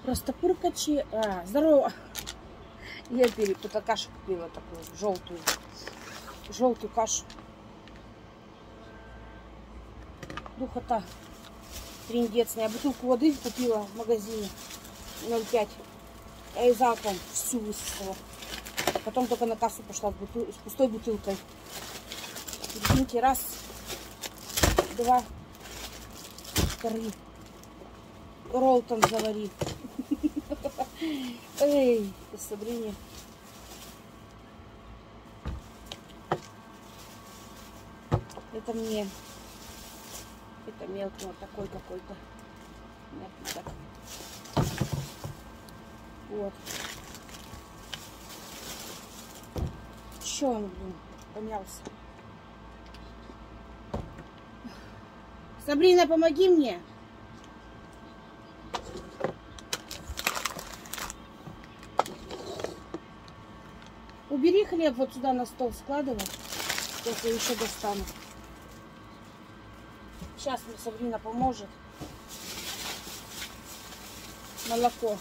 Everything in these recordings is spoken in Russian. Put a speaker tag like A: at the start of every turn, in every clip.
A: Простопыркачи. Здорово. Я перепутала, кашу купила такую, желтую кашу. Духота. Триндецная. Я бутылку воды купила в магазине 0,5. Я и залпом всю высосала. Потом только на кассу пошла с пустой бутылкой. Прикиньте, раз, два, три. Роллтон завари. Эй, Сабрине. Это мне. Это мелкий вот такой какой-то. Так. Вот. Еще он, блин, помялся. Сабрина, помоги мне. Убери хлеб вот сюда на стол, складывай. Сейчас я еще достану. Сейчас мне Сабрина поможет. Молоко.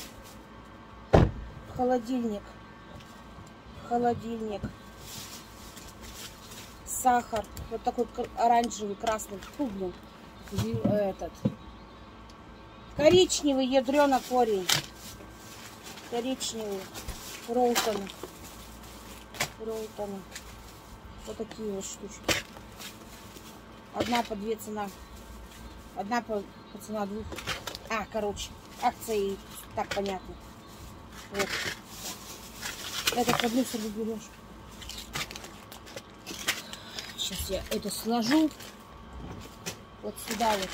A: Холодильник. Сахар. Вот такой оранжевый, красный. Фу, блин. Этот. Коричневый ядрёна корень. Коричневый. Роллтоны. Вот такие вот штучки. Одна по 2 цена. Одна по цена 2. Короче, акции, так понятно. Вот. Это по 2 берешь. Сейчас я это сложу. Вот сюда вот.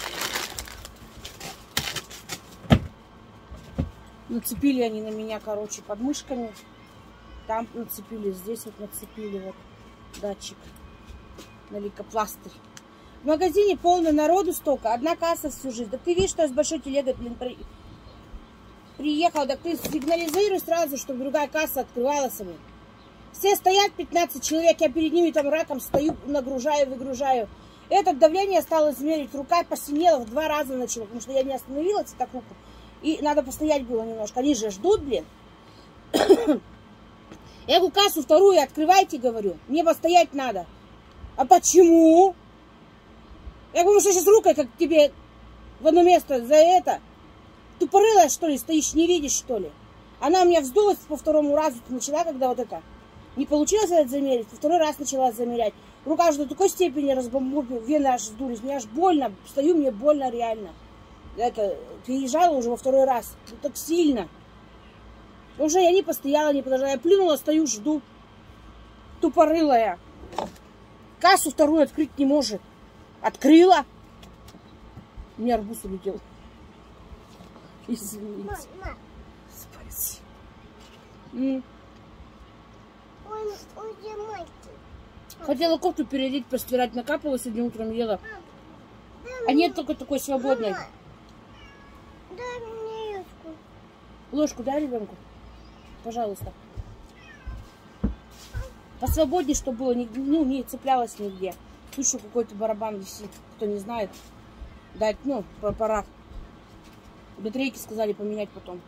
A: Нацепили они на меня, короче, подмышками. Там нацепили, здесь вот нацепили вот датчик на лейкопластырь. В магазине полно народу столько, одна касса всю жизнь. Да ты видишь, что я с большой телегой, блин, приехал, да ты сигнализируй сразу, чтобы другая касса открывалась. Все стоят, 15 человек, я перед ними там раком стою, нагружаю, выгружаю. Это давление стало измерить, рука посинела, в 2 раза начала, потому что я не остановилась, так руку. И надо постоять было немножко, они же ждут, блин. Я говорю, кассу вторую открывайте, говорю. Мне постоять надо. А почему? Я говорю, что сейчас рукой, как тебе в одно место за это. Тупорылая, что ли, стоишь, не видишь, что ли? Она у меня вздулась по 2-му разу. Начала, когда вот это не получилось это замерить. По 2-й раз начала замерять. Рука уже до такой степени разбомбила, вены аж сдулись. Мне аж больно. Стою, мне больно реально. Это переезжала уже во 2-й раз. Так сильно. Уже я не постояла, не подождала. Я плюнула, стою, жду. Тупорылая. Кассу вторую открыть не может. Открыла. У меня арбуз улетел. Извините. Спасибо. Хотела кофту переодеть, постирать. Накапала сегодня утром, ела. А нет только такой свободной.
B: Дай мне ложку.
A: Ложку дай ребенку. Пожалуйста. Посвободнее, чтобы было, не цеплялась нигде. Тут что какой-то барабан висит, кто не знает. Дать, пора. Батарейки сказали поменять потом.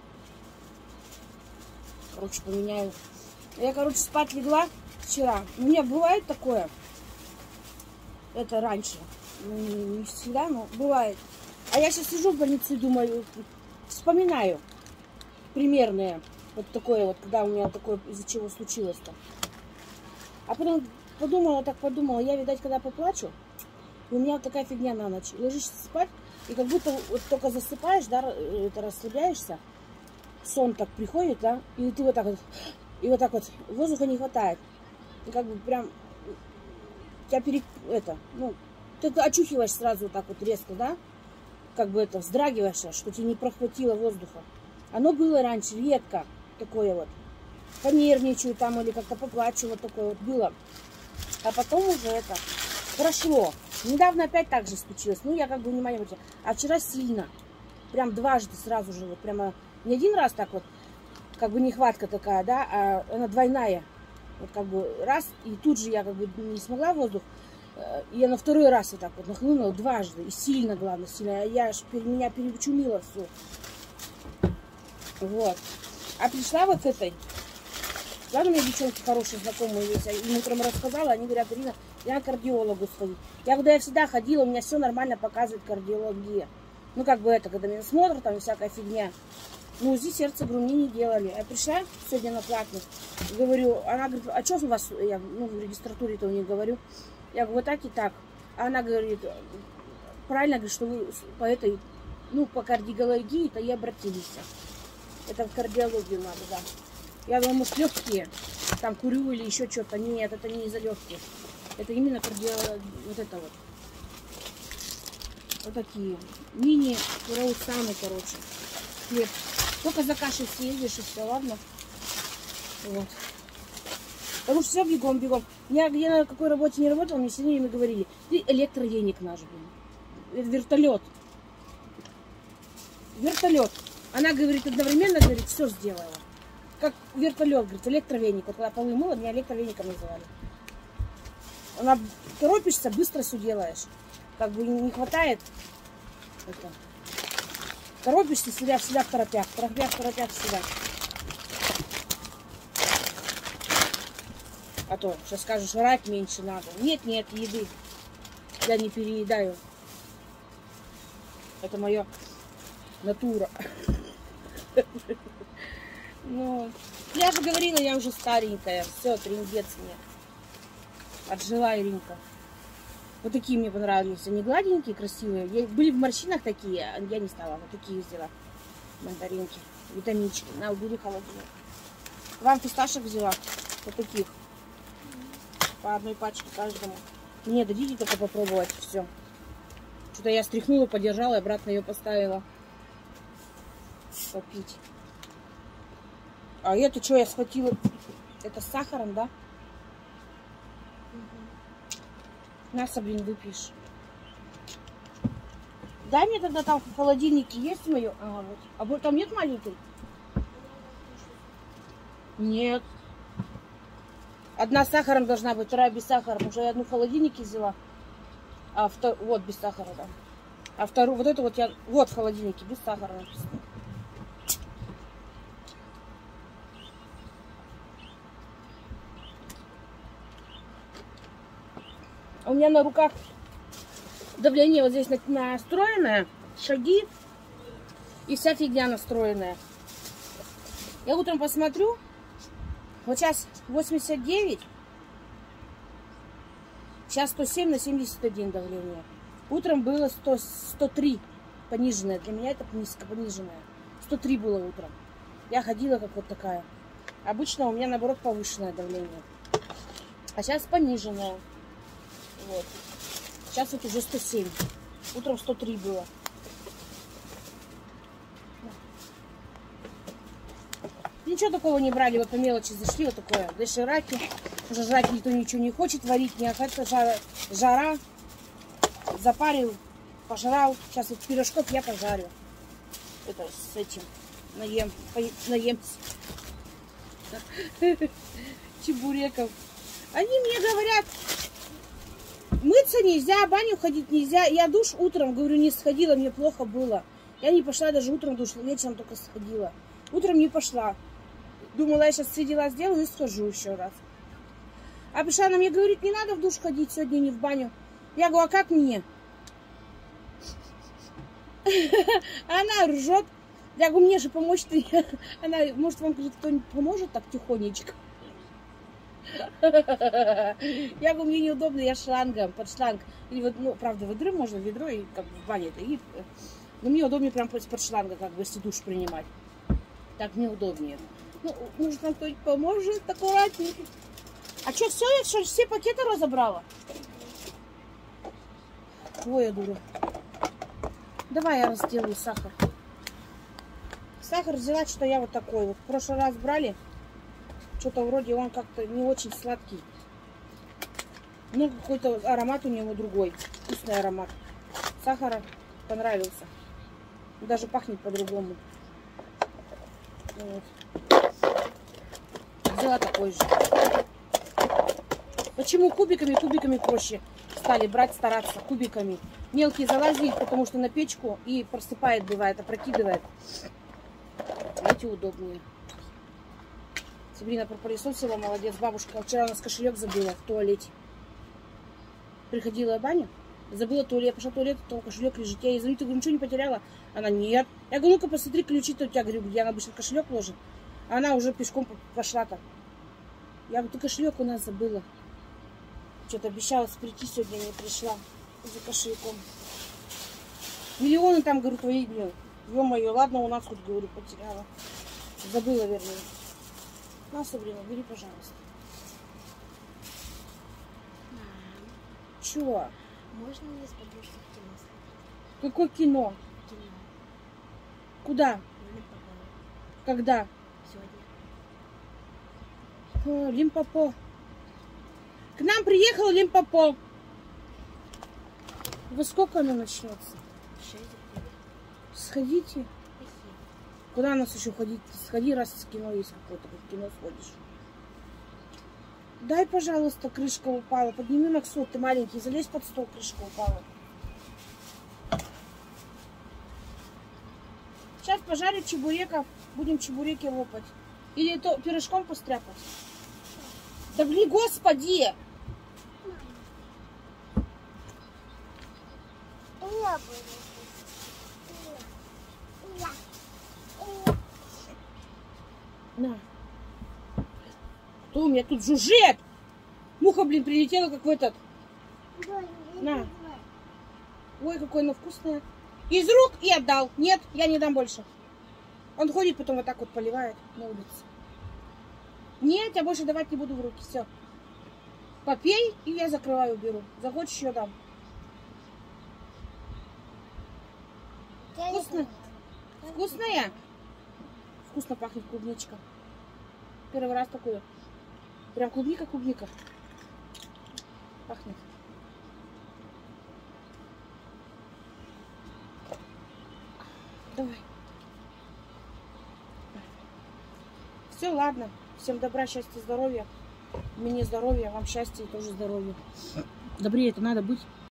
A: Короче, поменяю. Я, короче, спать легла вчера. У меня бывает такое. Это раньше. Не всегда, но бывает. А я сейчас сижу в больнице и думаю, вспоминаю примерные. Вот такое вот, когда у меня такое, из-за чего случилось-то. А потом подумала, я, видать, когда поплачу, и у меня вот такая фигня на ночь. Ложишься спать, и как будто вот только засыпаешь, да, это расслабляешься, сон так приходит, да, и ты вот так вот, воздуха не хватает. И как бы прям тебя ты очухиваешь сразу вот так вот резко, да, как бы вздрагиваешь, что тебе не прохватило воздуха. Оно было раньше редко такое вот. Понервничаю там или как-то поплачу, вот такое вот было. А потом уже прошло. Недавно опять так же случилось. Я как бы внимание обратила. А вчера сильно. Прям дважды сразу же. Вот прямо не один раз так вот. Как бы нехватка такая, да, а она двойная. Вот как бы раз, и тут же я как бы не смогла воздух. И я на 2-й раз вот так вот нахлынула дважды. И сильно, главное, сильно. Меня перечумило все. Вот. А пришла вот к этой. Ладно, у меня девчонки хорошие, знакомые есть. Им утром рассказала, они говорят: Ирина, я к кардиологу сходить. Я говорю: я всегда ходила, у меня все нормально показывает кардиология. Ну, как бы это, когда меня смотрят, там всякая фигня. Ну, УЗИ сердца, говорю, мне не делали. Я пришла сегодня на платный, говорю, она говорит: а что у вас, я, ну, в регистратуре-то у них говорю. Я говорю: вот так и так. А она говорит: правильно, говорит, что вы по этой, ну, по кардиологии-то и обратились. Это в кардиологию надо, да. Я думаю, может, легкие, там курю или еще что-то. Нет, это не из-за легких. Это именно кардиология, вот это вот. Вот такие. Мини, раусаны, короче. Хлеб. Только за кашей съездишь и все, ладно? Вот. Потому что все бегом. Я где на какой работе не работала, мне все время говорили: ты электроденег наш, блин. Это вертолет. Вертолет. Она говорит, одновременно, говорит, все сделала. Как вертолет, говорит, электровеник. Вот когда полы мыла, меня электровеником называли. Она торопишься, быстро все делаешь. Как бы не хватает. Это. Торопишься, всегда в торопях всегда. А то сейчас скажешь, жрать меньше надо. Нет, еды. Я не переедаю. Это моя натура. Ну, я же говорила, я уже старенькая. Все, трындец мне. Отжила Иринка. Вот такие мне понравились. Они гладенькие, красивые. Были в морщинах такие, я не стала. Вот такие взяла. Мандаринки. Витаминчики. На, убери холодильник. Вам фисташек взяла. Вот таких. По одной пачке каждому. Мне дадите только попробовать. Все. Что-то я стряхнула, подержала и обратно ее поставила. Попить. А это что я схватила? Это с сахаром, да? Мясо, блин, выпьешь. Дай мне тогда там в холодильнике есть мое. Ага, вот. А там нет маленькой? Нет. Одна с сахаром должна быть, вторая без сахара. Потому что я одну в холодильнике взяла. А вот без сахара, да. А вторую, вот эту вот я... Вот в холодильнике, без сахара написано. У меня на руках давление вот здесь настроенное, шаги и вся фигня настроенная. Я утром посмотрю, вот сейчас 89, сейчас 107 на 71 давление. Утром было 103 пониженное, для меня это низко пониженное. 103 было утром. Я ходила как вот такая. Обычно у меня наоборот повышенное давление. А сейчас пониженное. Вот. Сейчас вот уже 107. Утром 103 было. Ничего такого не брали, вот по мелочи зашли, вот такое. Дошираки. Уже жрать никто ничего не хочет, варить не охота, жара. Запарил, пожрал. Сейчас вот пирожков я пожарю. Это с этим. Наемся. Чебуреков. Они мне говорят, мыться нельзя, в баню ходить нельзя. Я душ утром, говорю, не сходила, мне плохо было. Я не пошла даже утром душ, вечером только сходила. Утром не пошла. Думала, я сейчас все дела сделаю и схожу еще раз. А пришла она мне говорит, не надо в душ ходить сегодня, не в баню. Я говорю, а как мне? Она ржет. Я говорю, мне же помочь-то. Она, может, вам кто-нибудь поможет так тихонечко? Я говорю, мне неудобно, я шлангом, под шланг. Или вот, ну, правда, ведро можно, ведро и как бы в бане. Но мне удобнее прям под шланга, как бы, если душ принимать. Так мне удобнее. Ну, может, нам кто-нибудь поможет, аккуратненько. А что, все, я все пакеты разобрала? Ой, я дура. Давай я разделаю сахар. Сахар взяла, что я вот такой вот. В прошлый раз брали. Что-то вроде он как-то не очень сладкий. Ну, какой-то аромат у него другой. Вкусный аромат. Сахара понравился. Даже пахнет по-другому. Вот. Взяла такой же. Почему кубиками? Кубиками проще стали брать, стараться кубиками. Мелкие залазили, потому что на печку и просыпает, бывает, опрокидывает. Видите, туалете удобнее. Сабрина пропылесосила, молодец. Бабушка вчера у нас кошелек забыла в туалете. Приходила в баню, забыла туалет, пошла в туалет, там кошелек лежит. Я ей звоню, ты говорю, ничего не потеряла? Она, нет. Я говорю, ну-ка посмотри, ключи-то у тебя, говорю, где она обычно кошелек ложит. А она уже пешком пошла-то. Я говорю, ты кошелек у нас забыла. Что-то обещалась прийти, сегодня не пришла за кошельком. Миллионы там, говорю, твои, блин. Ё-моё, ладно, у нас хоть, говорю, потеряла. Забыла, вернее. На, Сабрина, бери, пожалуйста. Чего?
B: Можно мне с подружкой в кино сходить?
A: Какое кино?
B: Кино.
A: Куда?
B: Лимпопо.
A: Когда?
B: Сегодня.
A: О, Лимпопо. К нам приехал Лимпопо. Во сколько оно начнется?
B: 6 дней.
A: Сходите.
B: Спасибо.
A: Куда нас еще ходить? Сходи, раз в кино есть какое-то, в кино сходишь. Дай, пожалуйста, крышка упала. Подними, Максут, ты маленький, залезь под стол, крышка упала. Сейчас пожарю чебуреков, будем чебуреки лопать. Или то пирожком постряпать. Да блин, господи!
B: Я буду.
A: На. Кто у меня тут жужжит? Муха, блин, прилетела, как в этот. На. Ой, какое оно вкусное. Из рук и отдал. Нет, я не дам больше. Он ходит, потом вот так вот поливает на улице. Нет, я больше давать не буду в руки. Все. Попей, и я закрываю, беру. Захочешь, еще дам. Вкусно? Вкусная? Вкусно пахнет клубничка. Первый раз такое. Прям клубника. Пахнет. Давай. Все, ладно. Всем добра, счастья, здоровья. Мне здоровья, вам счастья и тоже здоровья. Добрее это надо быть.